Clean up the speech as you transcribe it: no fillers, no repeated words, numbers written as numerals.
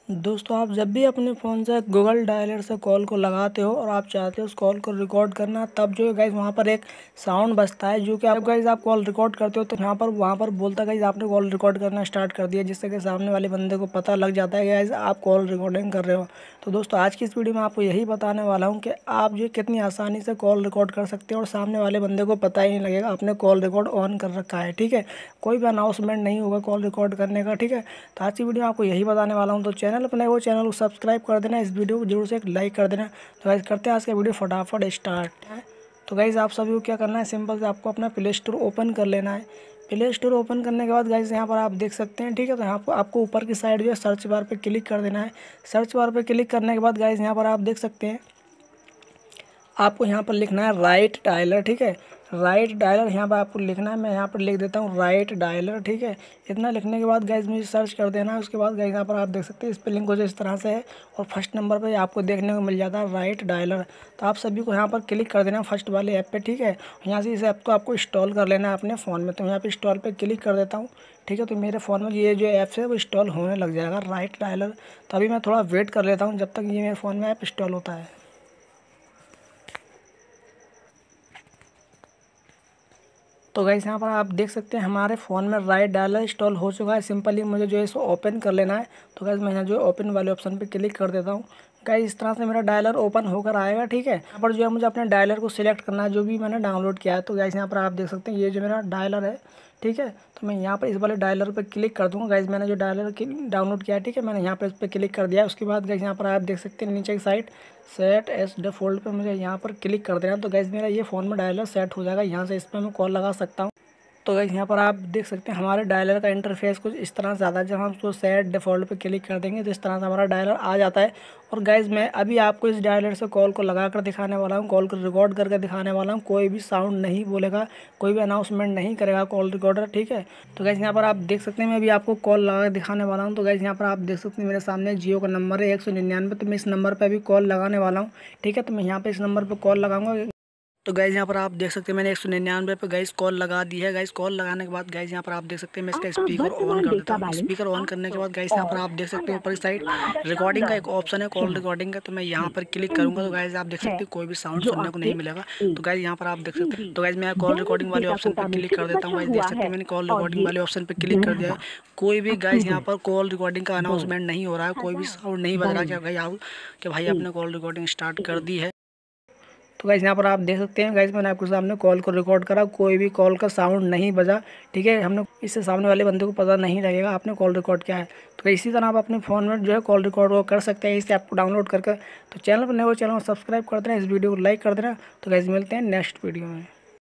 दोस्तों, आप जब भी अपने फ़ोन से गूगल डायलर से कॉल को लगाते हो और आप चाहते हो उस कॉल को रिकॉर्ड करना, तब जो है गाइस वहाँ पर एक साउंड बजता है जो कि आप गाइस आप कॉल रिकॉर्ड करते हो तो वहाँ पर बोलता है गाइस आपने कॉल रिकॉर्ड करना स्टार्ट कर दिया, जिससे कि सामने वाले बंदे को पता लग जाता है गाइस आप कॉल रिकॉर्डिंग कर रहे हो। तो दोस्तों, आज की इस वीडियो में आपको यही बताने वाला हूँ कि आप जो कितनी आसानी से कॉल रिकॉर्ड कर सकते हो और सामने वाले बंदे को पता ही नहीं लगेगा आपने कॉल रिकॉर्ड ऑन कर रखा है। ठीक है, कोई भी अनाउंसमेंट नहीं होगा कॉल रिकॉर्ड करने का। ठीक है, तो आज की वीडियो में आपको यही बताने वाला हूँ। तो चैनल पर नए हो चैनल को सब्सक्राइब कर देना, इस वीडियो को जरूर से एक लाइक कर देना। तो गाइस करते हैं आज का वीडियो फटाफट स्टार्ट। तो गाइस आप सभी को क्या करना है, सिंपल से आपको अपना प्ले स्टोर ओपन कर लेना है। प्ले स्टोर ओपन करने के बाद गाइस यहाँ पर आप देख सकते हैं। ठीक है, तो यहाँ पर आपको ऊपर की साइड जो है सर्च बार पे क्लिक कर देना है। सर्च बार पे क्लिक करने के बाद गाइस यहाँ पर आप देख सकते हैं आपको यहाँ पर लिखना है राइट डायलर। ठीक है, राइट डायलर यहाँ पर आपको लिखना है। मैं यहाँ पर लिख देता हूँ राइट डायलर। ठीक है, इतना लिखने के बाद गाइस मुझे सर्च कर देना है। उसके बाद गाइस यहाँ पर आप देख सकते हैं स्पेलिंग कुछ इस तरह से है और फर्स्ट नंबर पर आपको देखने को मिल जाता है राइट डायलर। तो आप सभी को यहाँ पर क्लिक कर देना फर्स्ट वाले ऐप पे। ठीक है, यहाँ से इस ऐप को आपको इंस्टॉल कर लेना है अपने फ़ोन में। तो यहाँ पर इंस्टॉल पर क्लिक कर देता हूँ। ठीक है, तो मेरे फ़ोन में ये जो ऐप्स है वो इंस्टॉल होने लग जाएगा राइट डायलर। तो अभी मैं थोड़ा वेट कर लेता हूँ जब तक ये मेरे फ़ोन में ऐप इंस्टॉल होता है। तो गाइस यहाँ पर आप देख सकते हैं हमारे फ़ोन में राइट डायलर इंस्टॉल हो चुका है। सिंपली मुझे जो है इसको ओपन कर लेना है। तो गाइस मैं यहाँ जो ओपन वाले ऑप्शन पे क्लिक कर देता हूँ। गाइस इस तरह से मेरा डायलर ओपन होकर आएगा। ठीक है, यहाँ पर जो है मुझे अपने डायलर को सिलेक्ट करना है जो भी मैंने डाउनलोड किया है। तो गाइस यहाँ पर आप देख सकते हैं ये जो मेरा डायलर है। ठीक है, तो मैं यहाँ पर इस वाले डायलर पर क्लिक कर दूँगा। गाइस मैंने जो डायलर डाउनलोड किया है, ठीक है, मैंने यहाँ पर इस पर क्लिक कर दिया। उसके बाद गाइस यहाँ पर आप देख सकते हैं नीचे की साइड सेट एस डिफ़ॉल्ट पर मुझे यहाँ पर क्लिक कर देना। तो गाइस मेरा ये फ़ोन में डायलर सेट हो जाएगा। यहाँ से इस पर मैं कॉल लगा सकता हूँ। तो गाइस यहाँ पर आप देख सकते हैं हमारे डायलर का इंटरफेस कुछ इस तरह से आता है। जब हम उसको सेट डिफ़ॉल्ट पे क्लिक कर देंगे तो इस तरह से हमारा डायलर आ जाता है। और गाइस मैं अभी आपको इस डायलर से कॉल को लगा कर दिखाने वाला हूँ, कॉल को रिकॉर्ड करके दिखाने वाला हूँ। कोई भी साउंड नहीं बोलेगा, कोई भी अनाउंसमेंट नहीं करेगा कॉल रिकॉर्डर। ठीक है, तो गाइस यहाँ पर आप देख सकते हैं मैं अभी आपको कॉल लगा कर दिखाने वाला हूँ। तो गाइस यहाँ पर आप देख सकते हैं मेरे सामने जियो का नंबर है 199। तो मैं इस नंबर पर अभी कॉल लगाने वाला हूँ। ठीक है, तो मैं यहाँ पर इस नंबर पर कॉल लगाऊंगा। तो गाइज़ यहाँ पर आप देख सकते हैं मैंने 199 पे गाइज़ कॉल लगा दी है। गाइज़ कॉल लगाने के बाद गाइज़ यहाँ पर आप देख सकते हैं मैं इसका स्पीकर ऑन कर देता हूँ। स्पीकर ऑन करने के बाद गाइज़ यहाँ पर आप देख सकते हैं ऊपर की साइड रिकॉर्डिंग का एक ऑप्शन है, कॉल रिकॉर्डिंग का। तो मैं यहाँ पर क्लिक करूँगा तो गाइज़ आप देख सकते हैं कोई भी साउंड सुनने को नहीं मिलेगा। तो गाइज़ यहाँ पर आप देख सकते हैं। तो गाइज़ मैं कॉल रिकॉर्डिंग वाले ऑप्शन पर क्लिक कर देता हूँ। गाइज़ देख सकते हैं मैंने कॉल रिकॉर्डिंग वाले ऑप्शन पर क्लिक कर दिया है। कोई भी गाइज़ यहाँ पर कॉल रिकॉर्डिंग का अनाउंसमेंट नहीं हो रहा है, कोई भी साउंड नहीं बज रहा कि भाई आपने कॉल रिकॉर्डिंग स्टार्ट कर दी है। तो गाइस यहाँ पर आप देख सकते हैं गाइस मैंने आपके सामने कॉल को रिकॉर्ड करा, कोई भी कॉल का साउंड नहीं बजा। ठीक है, हमने इससे सामने वाले बंदे को पता नहीं लगेगा आपने कॉल रिकॉर्ड किया है। तो इसी तरह आप अपने फ़ोन में जो है कॉल रिकॉर्ड कर सकते हैं इस ऐप को डाउनलोड करके। तो चैनल पर नए हो चैनल को सब्सक्राइब कर देना, इस वीडियो को लाइक कर देना। तो गाइस मिलते हैं नेक्स्ट वीडियो में।